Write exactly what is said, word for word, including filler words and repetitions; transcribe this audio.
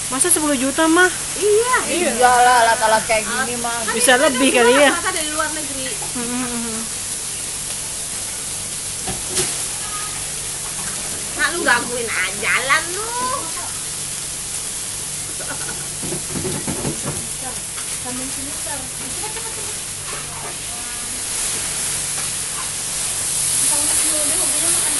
Masa sepuluh juta mah? Iya. Iyalah alat-alat kayak gini mah. Bisa lebih kali ya. Rata-rata dari luar negeri. Nah, lu gangguin aja jalan lu. Kamen sini tar. Cepat cepat cepat. Kita mau dulu deh mobilnya makan